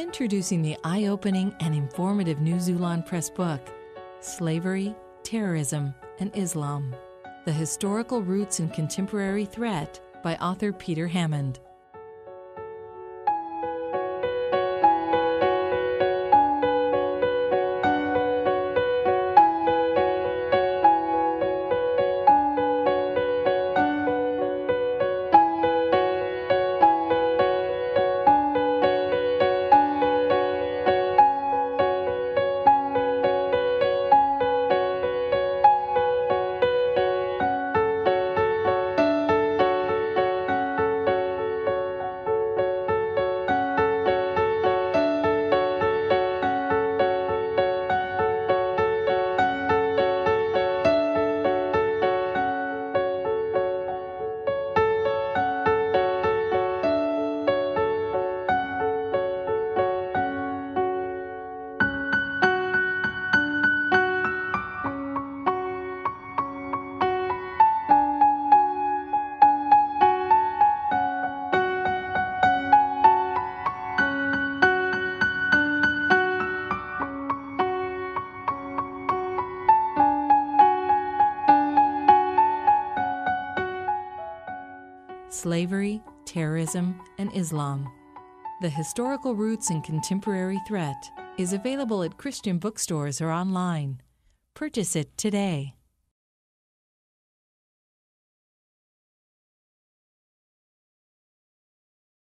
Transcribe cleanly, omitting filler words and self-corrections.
Introducing the eye-opening and informative new Xulon Press book, Slavery, Terrorism, and Islam: The Historical Roots and Contemporary Threat by author Peter Hammond. Slavery, Terrorism, and Islam: The Historical Roots and Contemporary Threat is available at Christian bookstores or online. Purchase it today.